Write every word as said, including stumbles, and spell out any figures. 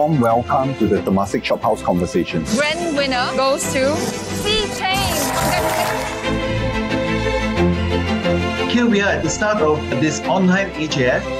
warm welcome to the Temasek Shophouse Conversations. Grand winner goes to C-Chain. Here we are at the start of this online A J F.